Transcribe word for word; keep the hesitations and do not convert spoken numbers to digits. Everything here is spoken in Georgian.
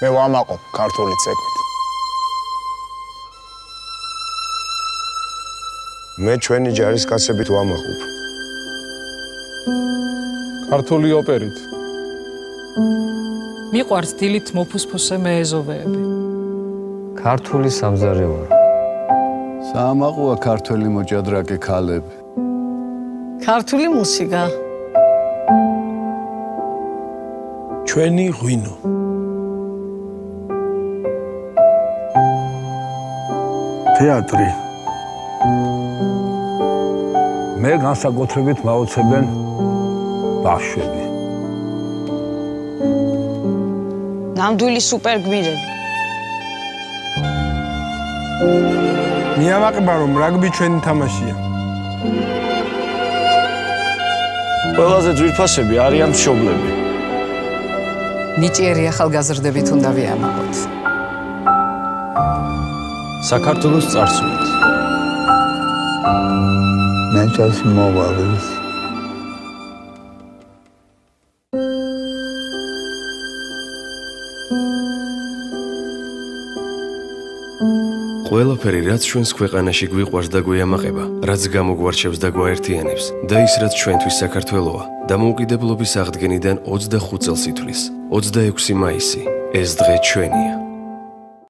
მე ვამაყობ ქართული ცეკვით. მე ჩვენი ჯარისკაცებით ვამაყობ. ქართული ოპერით. მიყვარს დილით მოფუსფოსე მეეზოვეები. ქართული სამზარეულო. საამაყოა ქართველი მოჭადრაკე ქალები. ქართული მუსიკა. ჩვენი ღვინო. თეატრი. მე განსაკუთრებით მაოცებენ ბავშვები. ნამდვილი სუპერგმირები. მიამაყება რომ რაგბი ჩვენი თამაშია. ყველაზე ძვირფასები არიან მშობლები. ნიჭიერი ახალგაზრდებით უნდა ვიამაყოთ. საქართველოს წარსულით. მე წესი მოვალის. ყველაფერი, რაც ჩვენს ქვეყანაში გვიყვარს და გვიამაყება, რაც გამოგვარჩევს და გვაერთიანებს, და ის, რაც ჩვენთვის საქართველოა, დამოუკიდებლობის აღდგენიდან ოცდახუთ წელს ითვლის, ოცდაექვსი მაისი, ეს დღე ჩვენია.